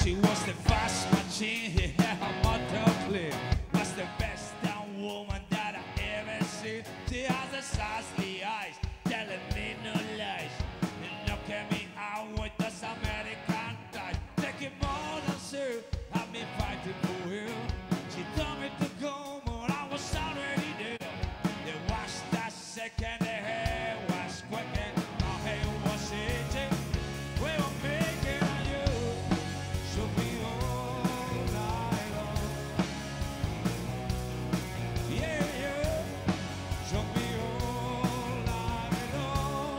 She was the fast machine, he had her motor clear. Was the best damn woman that I ever seen. She has the sassy eyes, telling me no lies. And look at me out with this American touch. Taking more than two, I've been fighting for her. She told me to go, but I was already there. There was that second, the hair was quick and my hair was itching. We were making you, should be all night long. Yeah, yeah, should be all night long.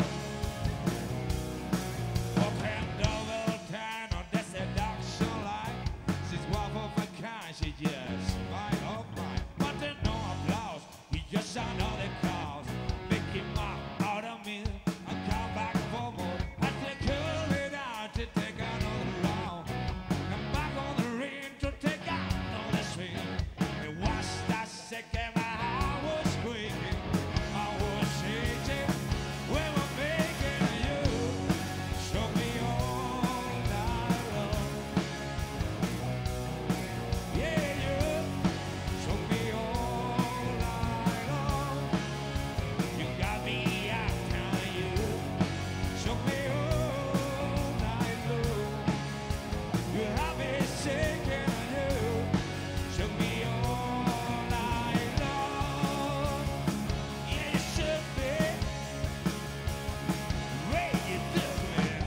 Walking double time on the seduction line. She's one of a kind, she just might of mine. But there's no applause, we just another cause. Making my out of me, I come back for more. I take her it out to take another round. Come back on the ring to take another swing. It was that second my heart was quaking. I was shaking. We were making you show me all night long. Yeah, you show me all night long. You got me after you. Show me all night long. You have me shaking you. Show me all night long. Yeah, you should be. Way you do it.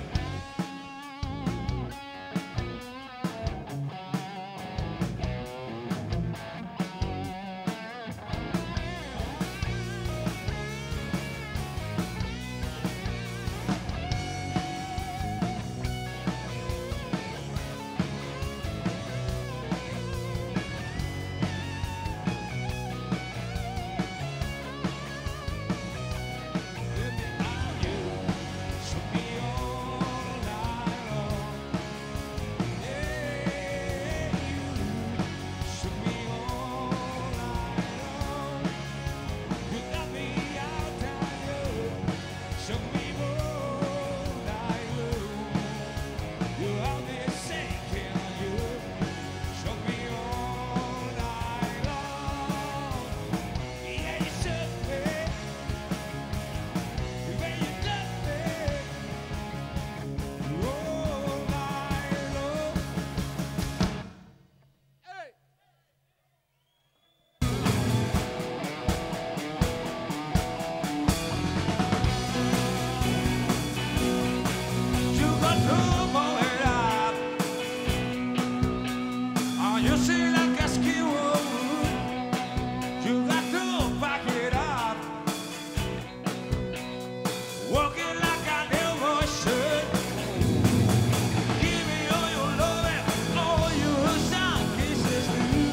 Walking like I never should. Give me all your love and all your sound kisses too.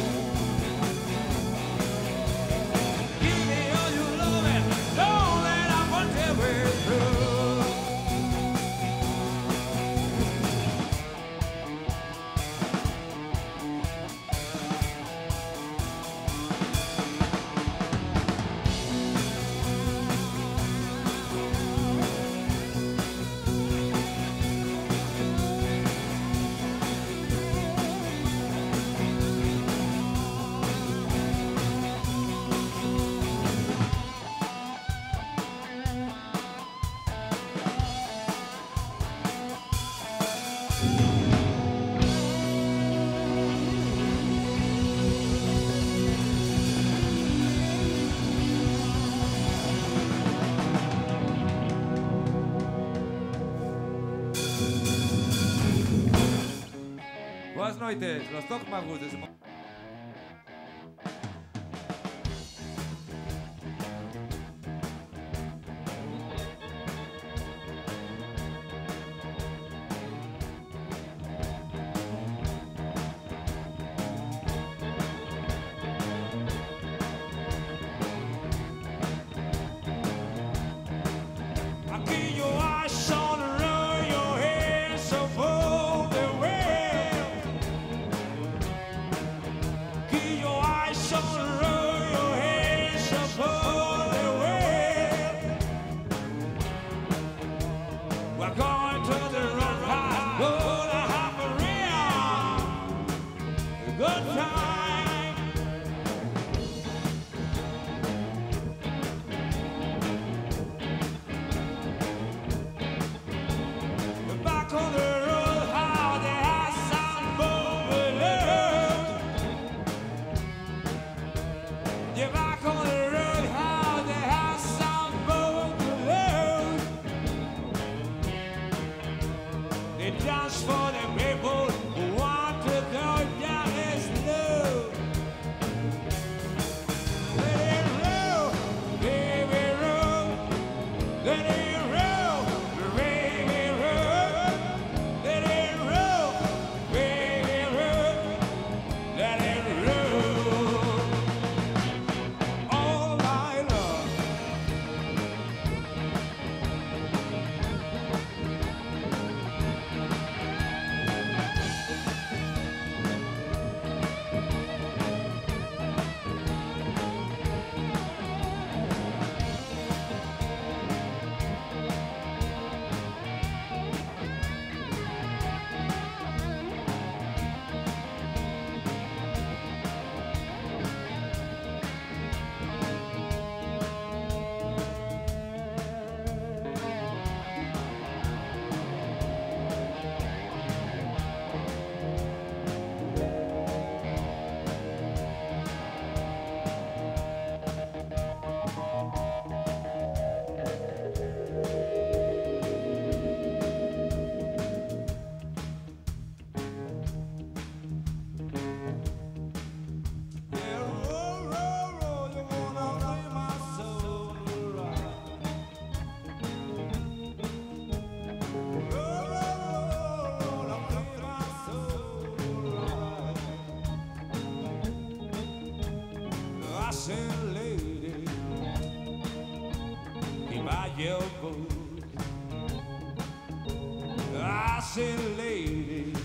Give me all your love and don't let I want to way through. Boas noites, los Tok Magus de Aquí yo I saw the run your head so full the way. Aquí yo I saw the run your head so full the way. We're going to the run high, gonna have a real dance for the people who want to go down this loop. Let it roll, baby roll. Let it roll, baby roll. Let it roll, baby roll. Let it roll all night long. Lady, keep out your boot. I said, lady,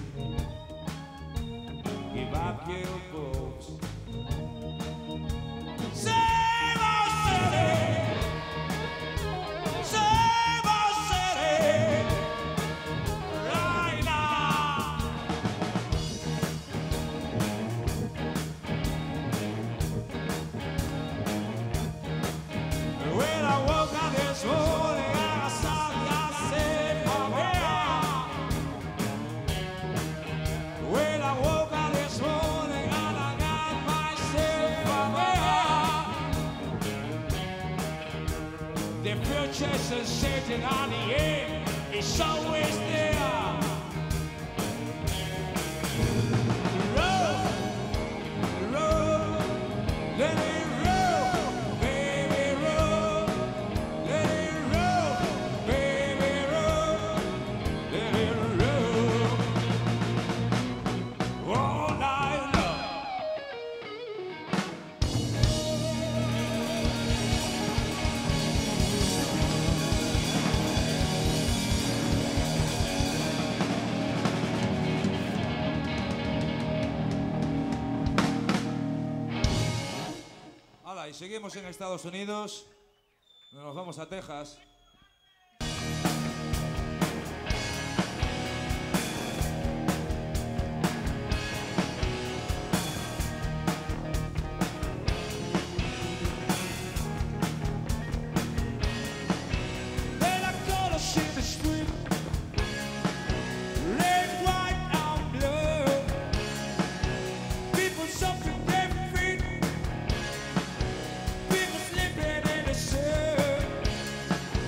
keep out your boots. Same old city, right now. When I woke up this morning, I saw myself from here. When I woke up this morning, and I got myself from here. The future is sitting on the air, it's always there. Roll, roll, let it roll, baby roll. Let it roll, baby roll. Let it roll all night long. Hala, y seguimos en Estados Unidos. Nos vamos a Texas. Then I go to see the street, red, white, and blue. People suffering their feet, people sleeping in the sun.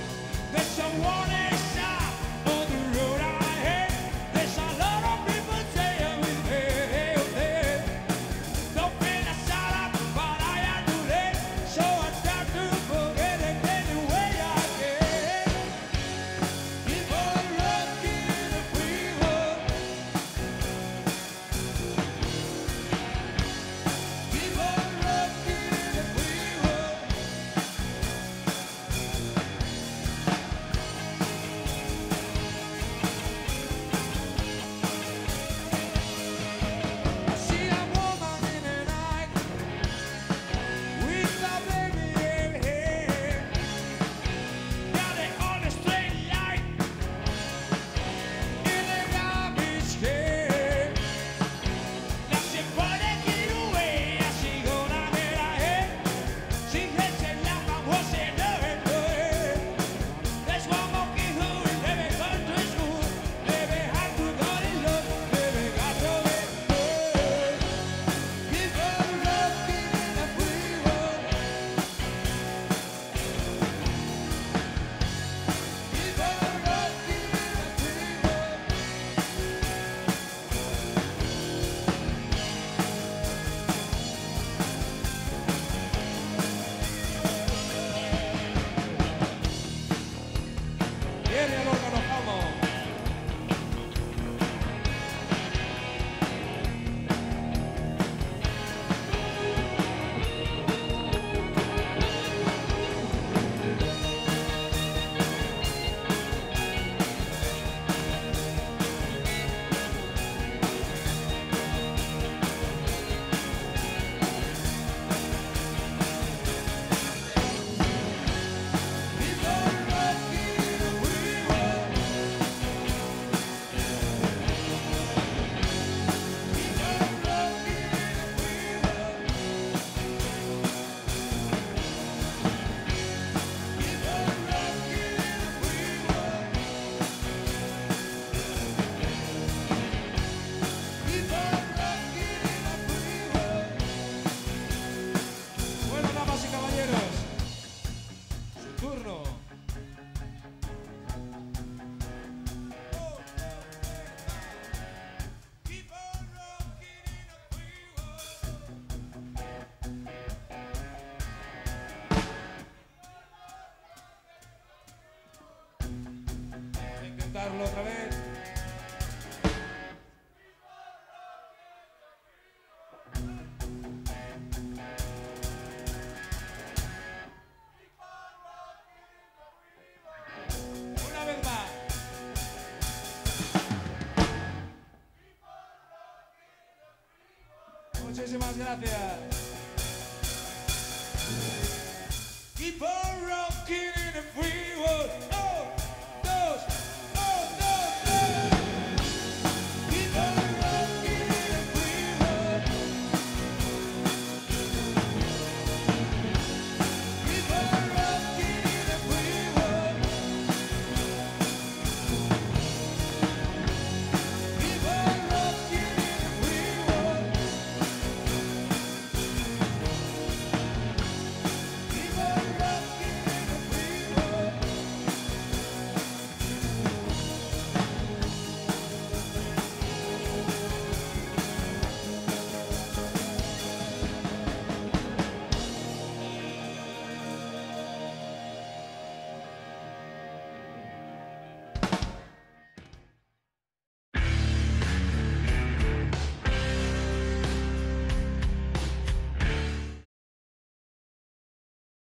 cantarlo otra vez. Una vez más. Muchísimas gracias. Keep on rocking.